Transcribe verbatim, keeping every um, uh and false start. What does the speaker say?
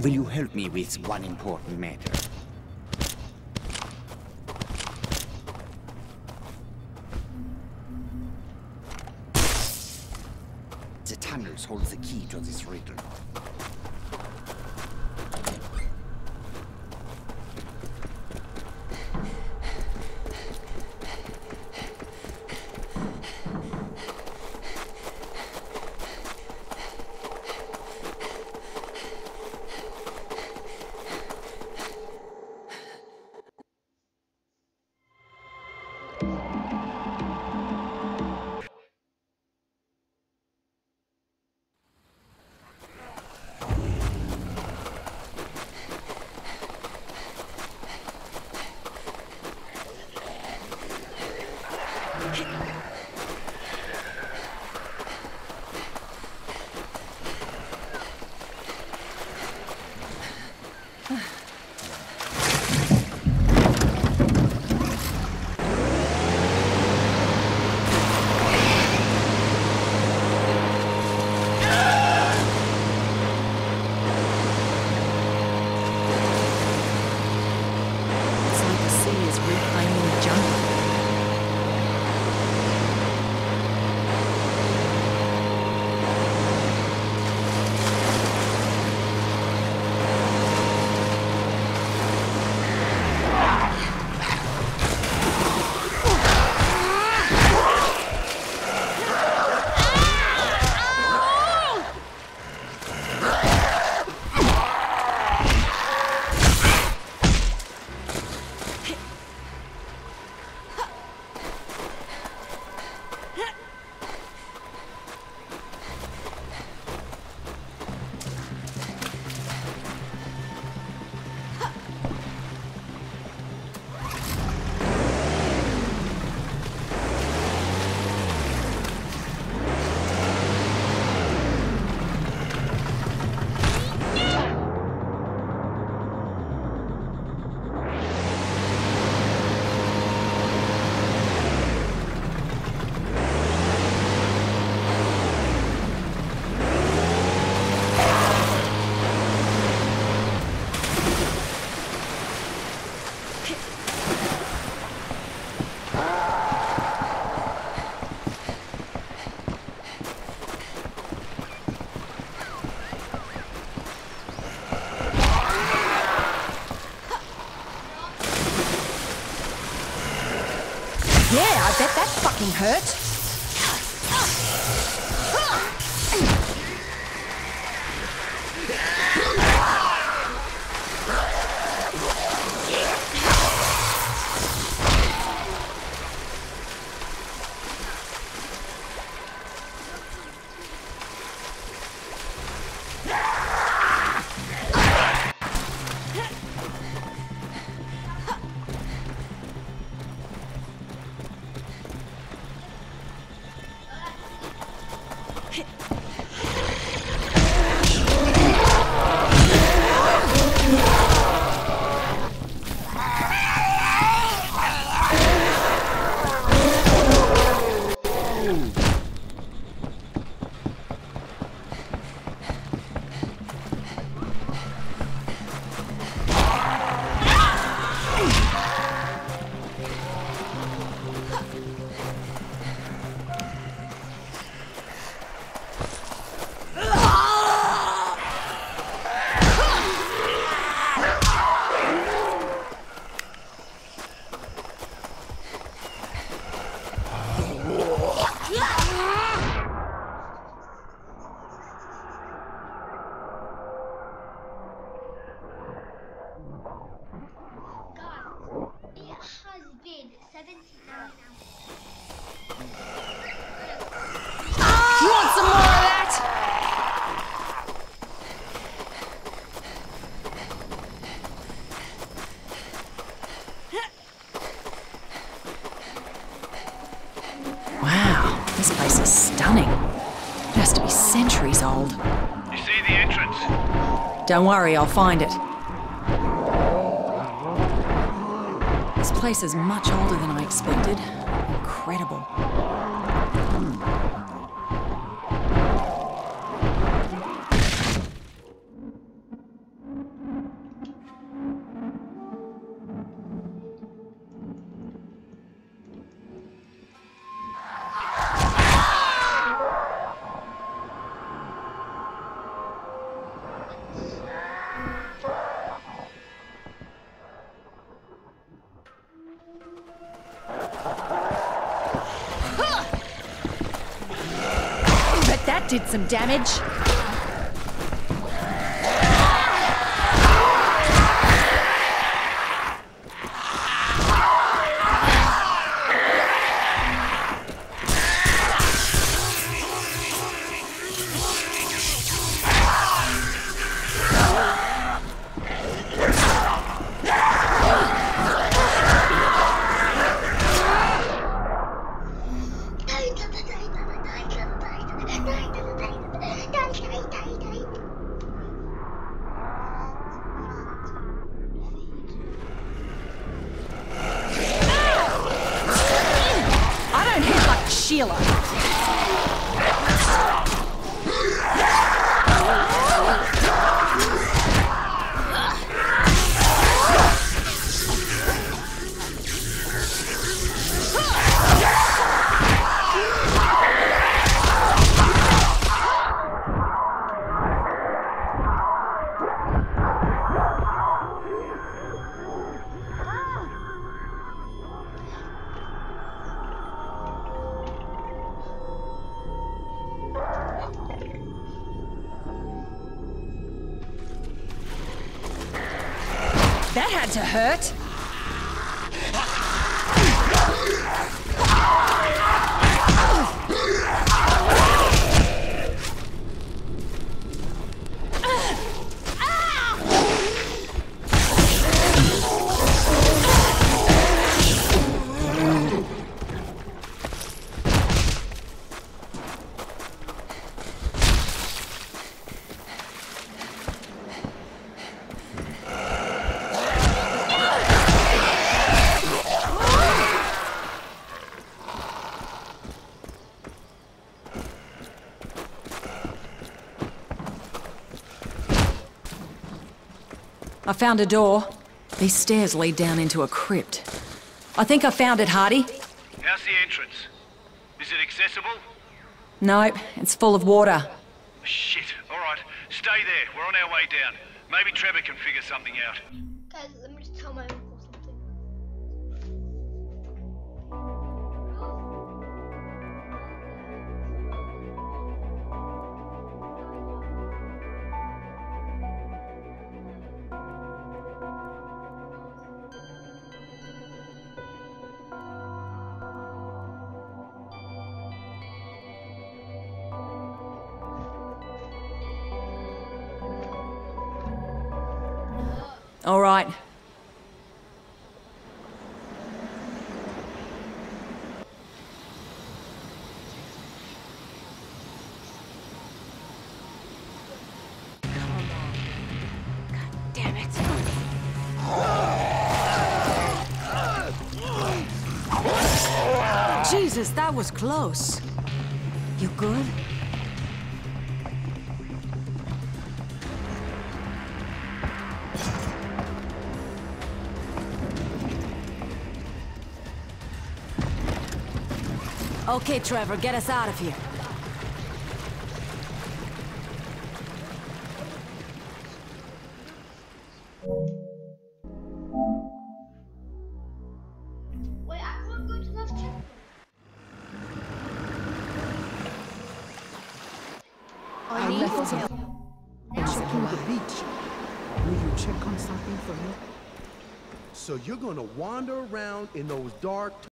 Will you help me with one important matter? The tunnels hold the key to this riddle. Yeah, I bet that fucking hurt. This place is stunning. It has to be centuries old. You see the entrance? Don't worry, I'll find it. This place is much older than I expected. Incredible. That did some damage. Sheila. That had to hurt. I found a door. These stairs lead down into a crypt. I think I found it, Hardy. How's the entrance? Is it accessible? Nope, it's full of water. Shit. All right. Stay there. We're on our way down. Maybe Trevor can figure something out. Guys, let me just tell my uncle something. All right. Damn it. Jesus, that was close. You good? Okay, Trevor, get us out of here. Wait, I can't go to the left check. I left him checking the beach. Will you check on something for me? So you're gonna wander around in those dark